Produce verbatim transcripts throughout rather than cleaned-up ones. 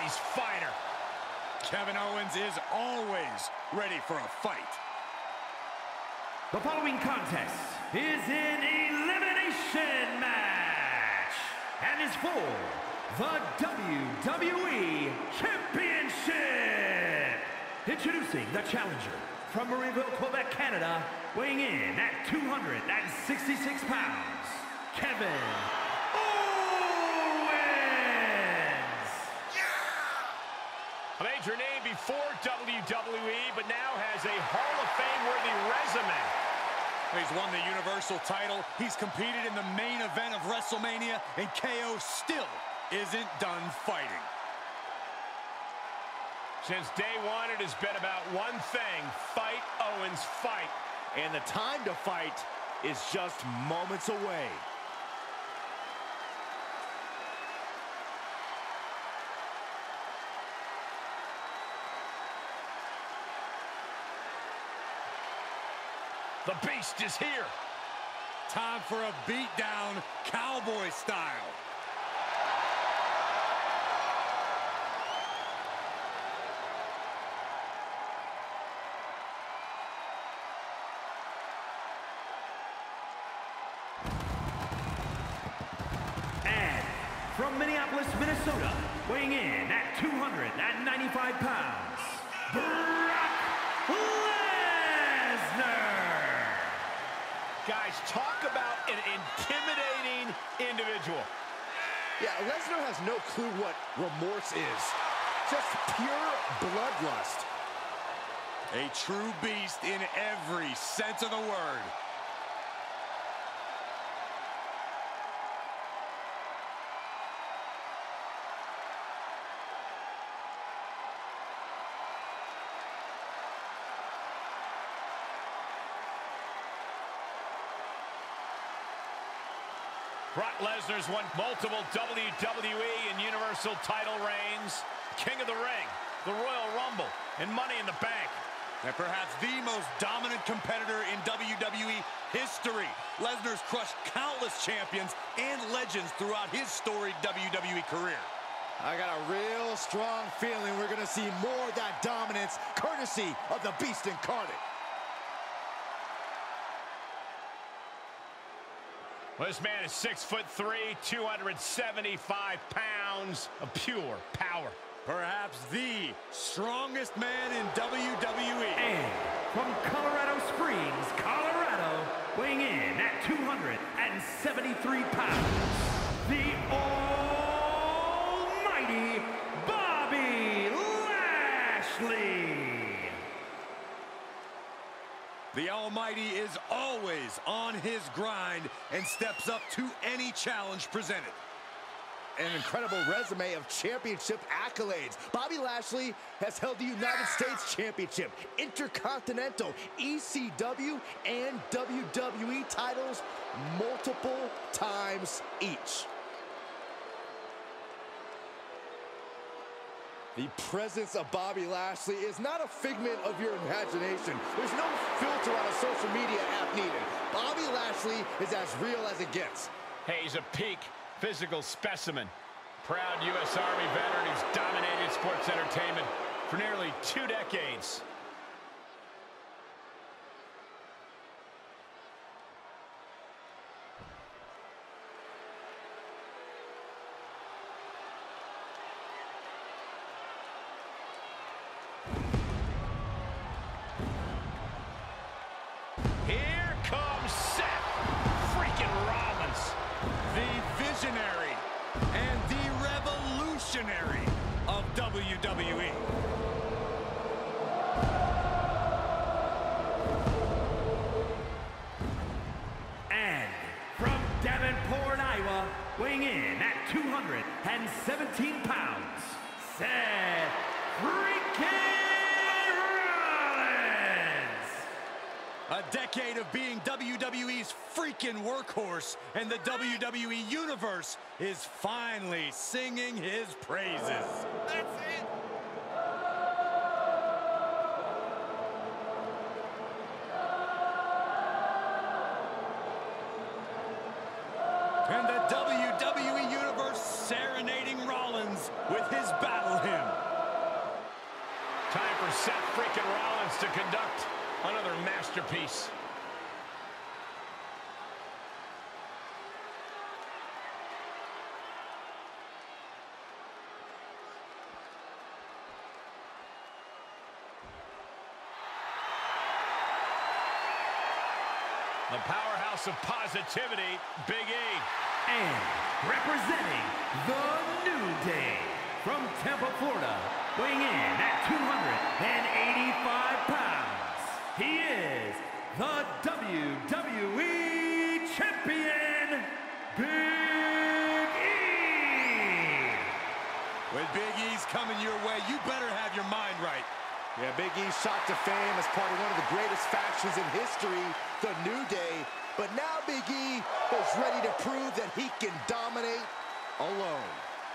precise fighter. Kevin Owens is always ready for a fight. The following contest is an elimination match and is for the W W E Championship. Introducing the challenger from Marieville, Quebec, Canada, weighing in at two hundred sixty-six pounds, Kevin Owens. A major name before W W E, but now has a Hall of Fame-worthy resume. He's won the Universal title, he's competed in the main event of WrestleMania, and K O still isn't done fighting. Since day one, it has been about one thing: fight, Owens, fight. And the time to fight is just moments away. The Beast is here. Time for a beatdown, cowboy style. And from Minneapolis, Minnesota, weighing in at two hundred ninety-five pounds, Brock Lesnar. Guys, talk about an intimidating individual. Yeah, Lesnar has no clue what remorse is. Just pure bloodlust. A true beast in every sense of the word. Brock Lesnar's won multiple W W E and Universal title reigns, King of the Ring, the Royal Rumble, and Money in the Bank. And perhaps the most dominant competitor in W W E history. Lesnar's crushed countless champions and legends throughout his storied W W E career. I got a real strong feeling we're going to see more of that dominance courtesy of the Beast incarnate. Well, this man is six foot three, two hundred seventy-five pounds of pure power. Perhaps the strongest man in W W E. And from Colorado Springs, Colorado, weighing in at two hundred seventy-three pounds, the almighty Bobby Lashley. The Almighty is always on his grind and steps up to any challenge presented. An incredible resume of championship accolades. Bobby Lashley has held the United States Championship, Intercontinental, E C W, and W W E titles multiple times each. The presence of Bobby Lashley is not a figment of your imagination. There's no filter on a social media app needed. Bobby Lashley is as real as it gets. Hey, he's a peak physical specimen. Proud U S Army veteran who's dominated sports entertainment for nearly two decades. Here comes Seth freaking Rollins. The visionary and the revolutionary of W W E. And from Davenport, Iowa, weighing in at two hundred seventeen pounds, Seth freaking Rollins. A decade of being W W E's freaking workhorse, and the W W E Universe is finally singing his praises. That's it. And the W W E Universe serenading Rollins with his battle hymn. Time for Seth freaking Rollins to conduct another masterpiece. The powerhouse of positivity, Big E. And representing the New Day from Tampa, Florida, weighing in at two hundred eighty-five pounds, he is the W W E Champion, Big E! When Big E's coming your way, you better have your mind right. Yeah, Big E's shot to fame as part of one of the greatest factions in history, the New Day. But now Big E is ready to prove that he can dominate alone.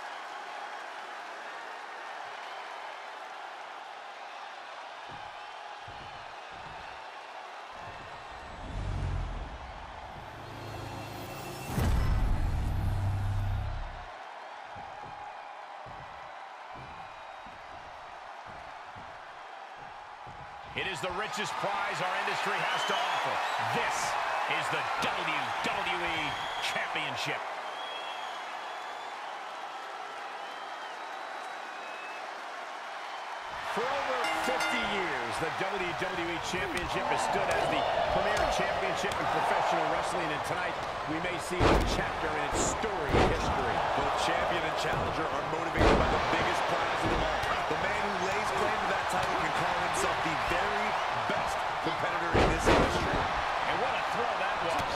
It is the richest prize our industry has to offer. This is the W W E Championship. For over fifty years, the W W E Championship has stood as the premier championship in professional wrestling, and tonight we may see a chapter in its storied history. Both champion and challenger are motivated by the biggest prize of them all. The man who lays claim to that title can call himself the very best competitor in this industry. And what a throw that was.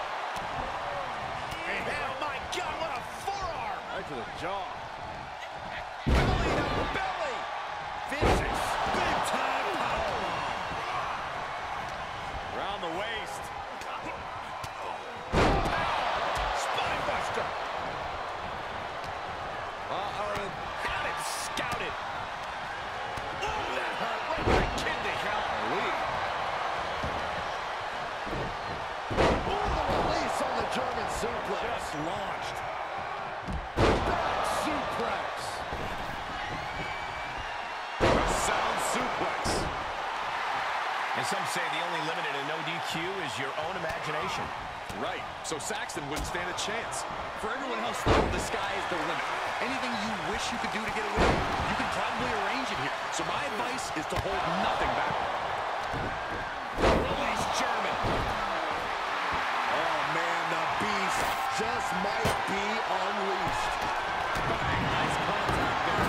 And oh my God, what a forearm! Right to the jaw. Belly to belly! Vicious, Big time powerbomb. Around the waist. Spinebuster! Uh-oh. Had it scouted! Oh, that hurt right to the kidney. Golly. Ooh, the release on the German suplex. Just launched. Back suplex. A sound suplex. And some say the only limit in a no D Q is your own imagination. Right, so Saxton wouldn't stand a chance. For everyone else, the sky is the limit. Anything you wish you could do to get away, you can probably arrange it here. So my advice is to hold nothing back. Release German. Oh, man, the beast just might be unleashed. Bang, nice contact there.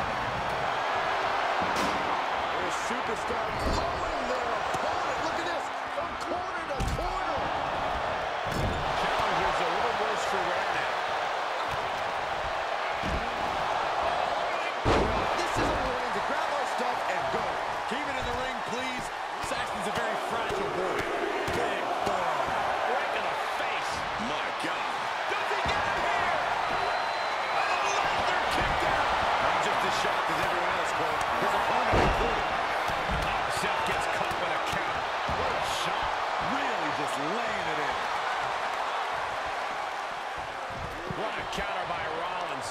There's superstar pulling their opponent. Look at this, from corner to corner. Challenger's a little worse for wear now. This isn't willing to grab our stuff and go. Keep it in the ring, please. Saxton's a very fragile boy. Big forearm. Right to the face. My God. Does he get him here? Oh, Lesnar kicked out. I'm just as shocked as everyone else, Cole. His opponent included. Oh, Seth gets caught with a counter. What a shot. Really just laying it in. What a counter by Rollins.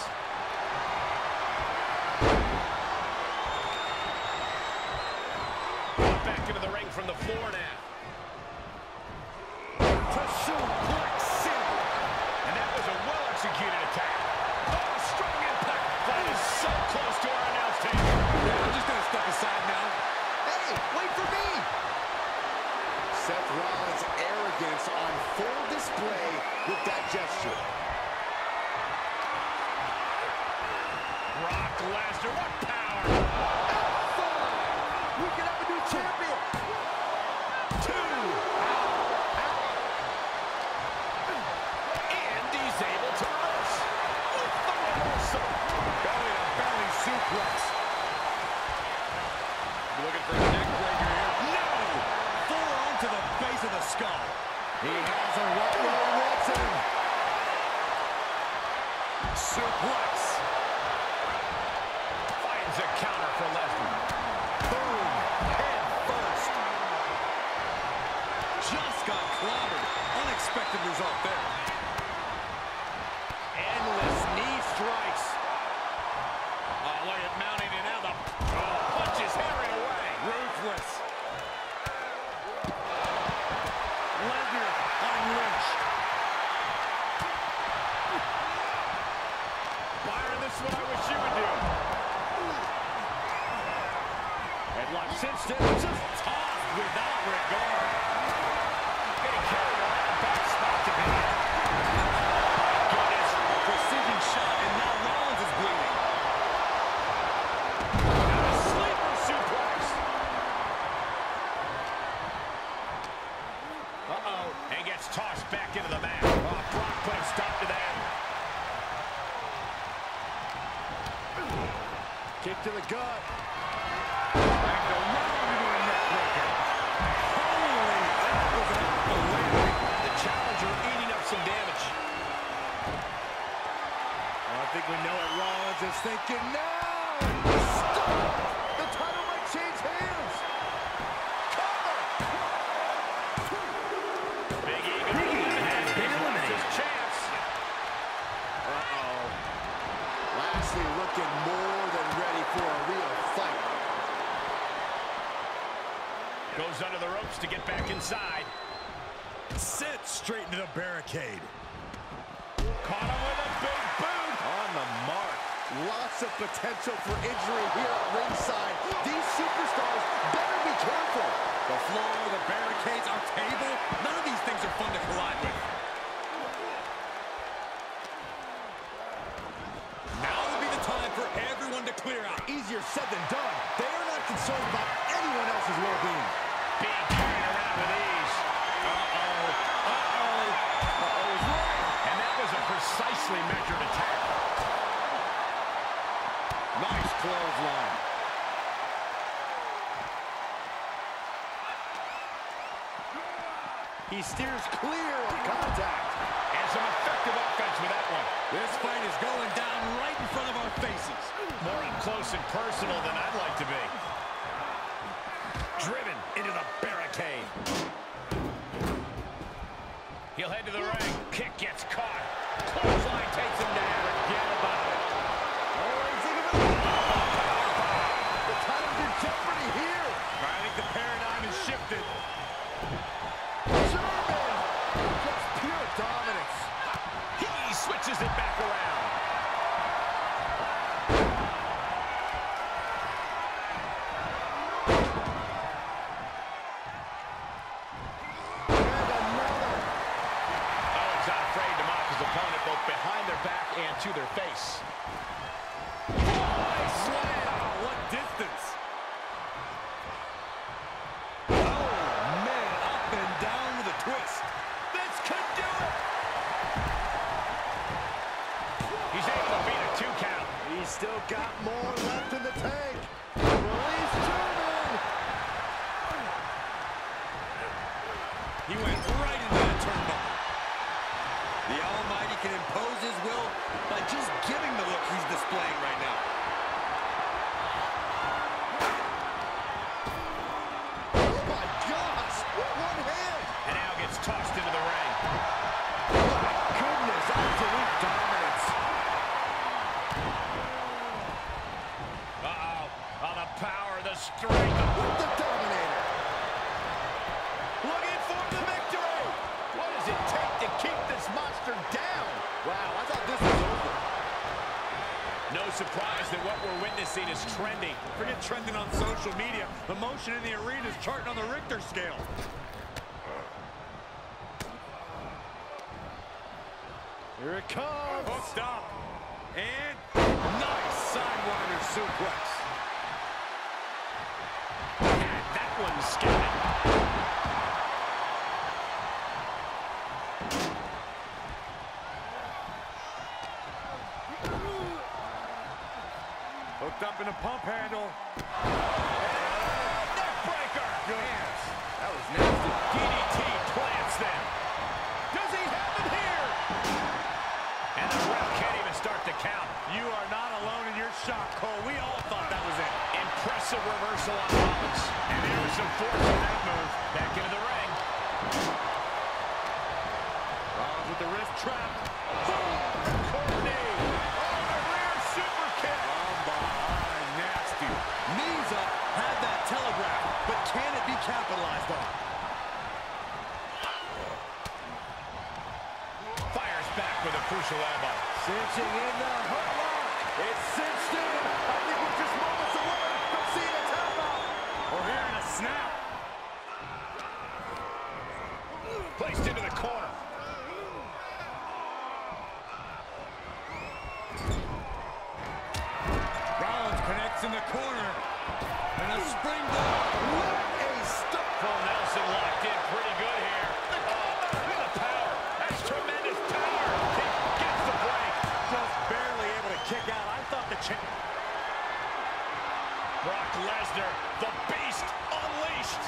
Back into the ring from the floor now. To suplex City. And that was a well-executed attack. Oh, strong impact. That is so close to our announce table. Yeah, I'm just going to step aside now. Hey, wait for me. Seth Rollins' arrogance on full display with that gesture. Brock Lesnar, what power. We can have a new champion. Two. And he's able to reverse. With the reversal. Belly to belly suplex. Looking for a neck breaker here. No! Forearm to the base of the skull. He has a right where he wants him. Suplex. Finds a counter for Lesnar. Boom. Head first. Just got clobbered. Unexpected result there. Endless knee strikes. Oh, look at mounting it now. The oh, punches Henry cinched in, just Tossed without regard. Getting carried around. Bad spot to be in. Goodness, a precision shot, and now Rollins is bleeding. Now a sleeper suplex. Uh-oh. And gets tossed back into the mat. Oh, Brock put a stop to that. kick to the gut. Back to Rollins with a neck breaker. Holy, that was an awful landing. The challenger eating up some damage. Oh, I think we know what Rollins is thinking now. Stop! The title might change hands. Cover! Big Ego Big E has been lost his eliminated. chance. Uh-oh. Lashley looking more than ready for a real fight. Goes under the ropes to get back inside. Sent straight into the barricade. Caught him with a big boot. On the mark. Lots of potential for injury here at ringside. These superstars better be careful. The floor, the barricades, our table. None of these things are fun to collide with. Now would be the time for everyone to clear out. Easier said than done. They are not concerned about anyone else's well-being. Being carried around with ease. Uh-oh. Uh-oh. Uh-oh is right. And that was a precisely measured attack. Nice clothesline. He steers clear of contact. And some effective offense with that one. This fight is going down right in front of our faces. More up close and personal than I'd like to be. Driven into the barricade. He'll head to the ring. Kick gets caught. Clothesline takes him down. Forget about it. The title's in jeopardy here. I think the paradigm has shifted. German. Just pure dominance. He switches it back around. And another. Owens not afraid to mock his opponent both behind their back and to their face. Nice slam. What distance. Oh, man. Up and down with a twist. This could do it. He's able to beat a two count. He's still got more left in the tank. Release German. He went right into that turnbuckle. The Almighty can impose his will by just giving the look he's displaying right now. Oh my gosh. One hand. And now gets tossed into the ring. My goodness. Absolute dominance. Uh-oh. Oh, the power, the strength. With the Dominator. Looking for the victory. What does it take to keep this monster down? Wow, I thought this was over. No surprise that what we're witnessing is trending. Forget trending on social media. The motion in the arena is charting on the Richter scale. Here it comes. Hooked up. And nice sidewinder suplex. And that one's skipping. Hooked up in a pump handle. Neckbreaker. Yes. That was nasty. D D T plants them. Does he have him here? And the ref can't even start the count. You are not alone in your shock, Cole. We all thought that was it. Impressive reversal on Rollins. And there was some force in that move. Back into the ring. Rollins with the wrist trapped. Boom! Courtney. Oh, the rear super kick. From behind, nasty. Knees up, had that telegraph, but can it be capitalized on? Fires back with a crucial elbow. Cinching in the hurlock. It's cinched in. I think we're just moments away from seeing a tap out. Or here in the corner. And a springboard. What a stop. Full Nelson locked in pretty good here. Oh, look at the power. That's tremendous power. He gets the break. Just barely able to kick out. I thought the champ. Brock Lesnar, the beast, unleashed.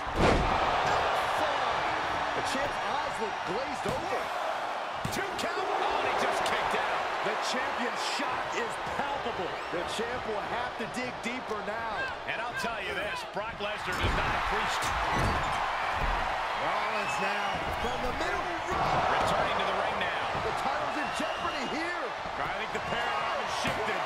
The champ's eyes look glazed over. Two count. Oh, and he just kicked out. The champion's shot is palpable. The champ will have to dig deeper now. And I'll tell you this, Brock Lesnar does not appreciate. Rollins now from the middle. Returning to the ring now. The title's in jeopardy here. I think the paradigm has shifted.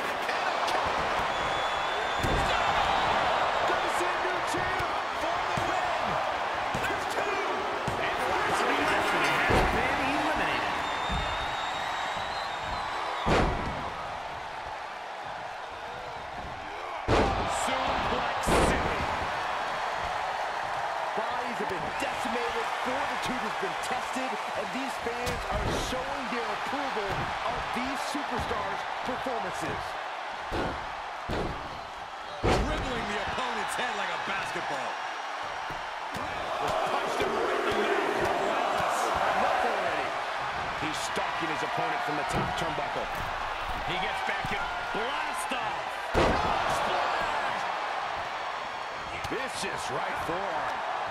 Gonna see a new champ for the win. That's two. And Lashley has been eliminated. Suplex City. Bodies have been decimated, fortitude has been tested, and these fans are showing their approval of these superstars' performances. Dribbling the opponent's head like a basketball. Punched him right in the mouth. Relentless. Enough already. He's stalking his opponent from the top turnbuckle. He gets back in. Blast off. Splash. Vicious right forearm.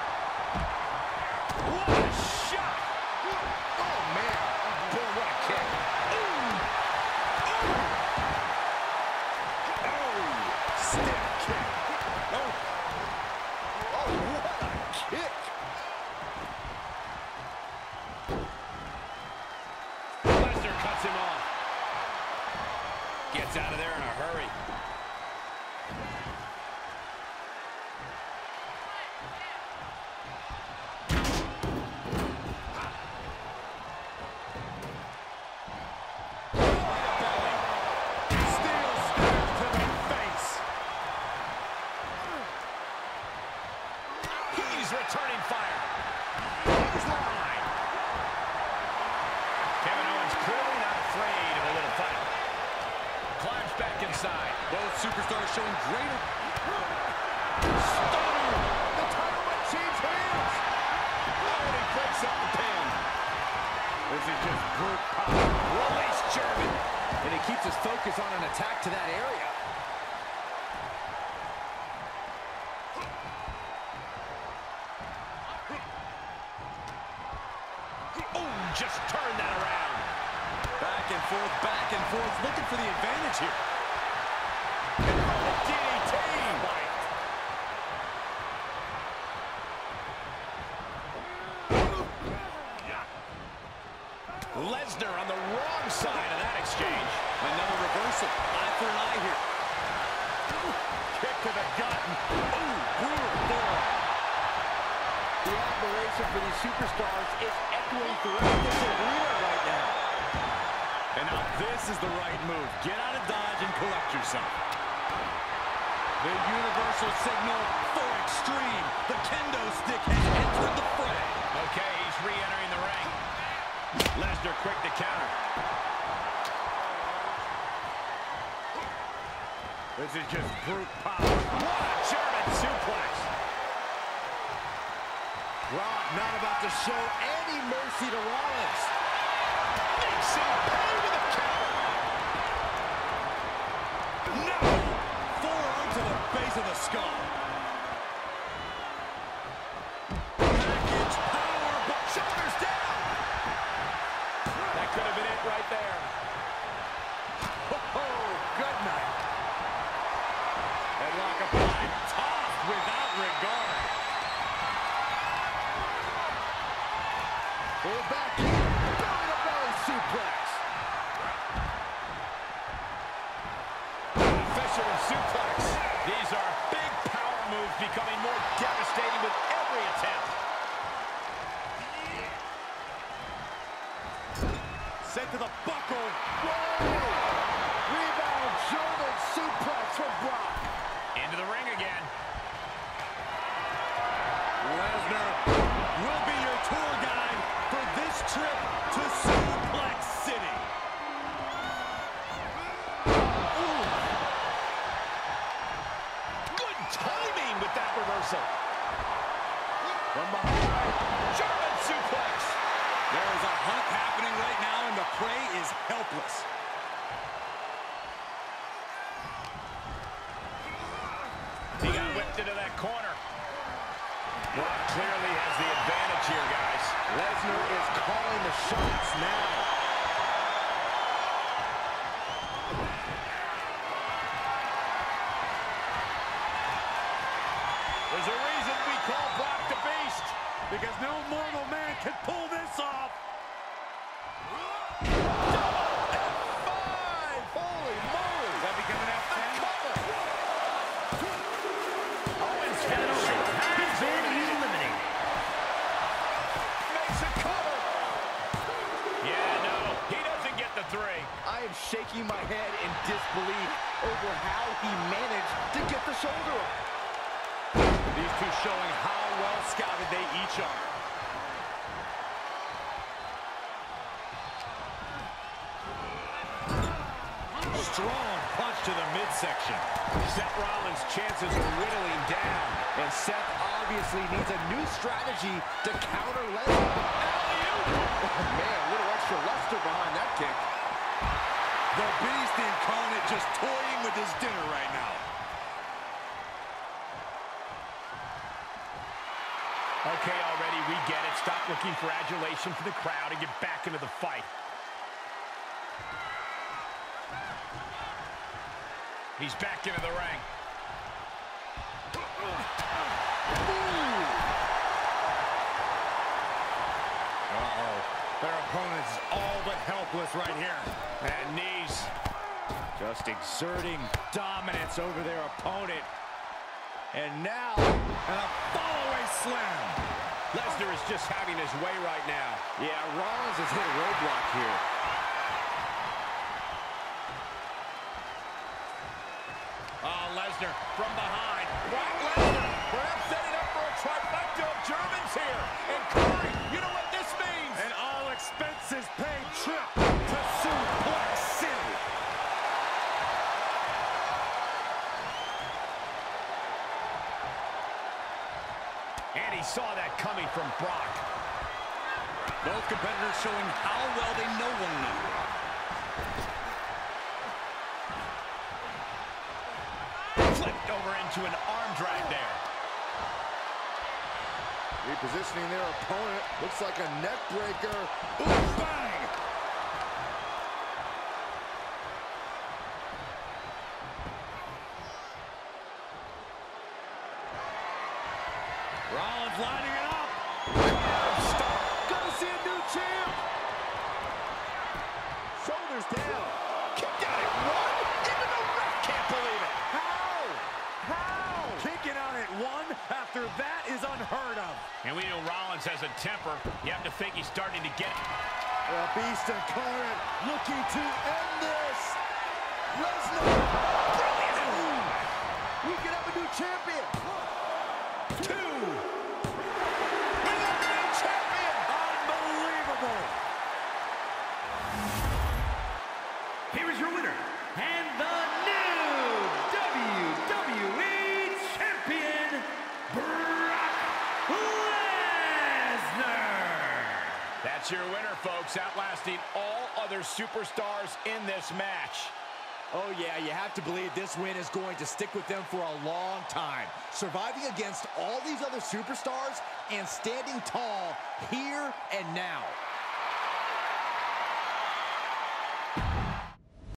What a shot. Oh, man. Boy, what a kick. Oh, stiff kick. Oh, oh what a kick. Lesnar cuts him off. Gets out of there in a hurry. Steel snap to the face. He's returning fire. He's line. Kevin Owens clearly not afraid of a little fight. Climbs back inside. Both superstars showing greater. Stunner! The title might change hands. Oh, and he breaks up the pin. This is just brute power. Release German. And he keeps his focus on an attack to that area. Oh, just turn that around. Back and forth, back and forth, looking for the advantage here. D D T. Lesnar on the wrong side of that exchange. Another reversal. Eye for an eye here. Kick to the gut. Ooh, brutal forearm. The admiration for these superstars is echoing throughout this arena right now. And now this is the right move. Get out of Dodge and collect yourself. The universal signal for extreme. The kendo stick has entered the fray. Okay, he's re-entering the ring. Lesnar quick to counter. This is just brute power. What a German suplex. Brock not about to show any mercy to Rollins. Makes him pay with a counter. No! Forearm to the base of the skull. Package power, but shoulders down. That could have been it right there. Oh, good night. Headlock applied. Tossed without regard. Pull back in. Belly to belly suplex. Fisherman suplex. These are big power moves becoming more devastating with every attempt. Sent to the buckle. Whoa! Rebound German suplex from Brock. Into the ring again. Lesnar will be your tour guide for this trip to Suplex City. in with that reversal. From behind, German suplex. There is a hunt happening right now, and the prey is helpless. He got whipped into that corner. Brock clearly has the advantage here, guys. Lesnar is calling the shots now. There's a reason we call Brock the Beast, because no mortal man can pull this off. Five! Holy moly! Is that becoming F ten? Owens Kevin finisher. Owens has been eliminated. Makes a cover. Yeah, no, he doesn't get the three. I am shaking my head in disbelief over how he managed to get the shoulder up. These two showing how well scouted they each are. Strong punch to the midsection. Seth Rollins' chances are whittling down. And Seth obviously needs a new strategy to counter Lesnar. Oh, man, a little extra luster behind that kick. The Beast incarnate just toying with his dinner right now. Okay, already, we get it. Stop looking for adulation from the crowd and get back into the fight. He's back into the ring. Uh-oh. Their opponent is all but helpless right here. And knees. Just exerting dominance over their opponent. And now, and a follow-away slam. Lesnar is just having his way right now. Yeah, Rollins has hit a roadblock here. Oh, Lesnar from behind. Brock Lesnar perhaps setting up for a trifecta of Germans here. And Corey, you know what this means? An all-expenses-paid trip to Suplex City. And he saw that coming from Brock. Both competitors showing how well they know one another. Flipped over into an arm drag there. Repositioning their opponent. Looks like a neck breaker. Ooh, bang! Rollins lining it up. Stop. Gonna see a new champ. Shoulders down. Kicked out at one. Even the ref can't believe it. How? How? Kicking out at one after that is unheard of. And we know Rollins has a temper. You have to think he's starting to get it. The Beast incarnate looking to end this. Lesnar. Brilliant. Ooh. We can have a new champion. Two. We got a new champion. Unbelievable. Here is your winner, and the new W W E Champion, Brock Lesnar. That's your winner, folks, outlasting all other superstars in this match. Oh, yeah, you have to believe this win is going to stick with them for a long time. Surviving against all these other superstars and standing tall here and now.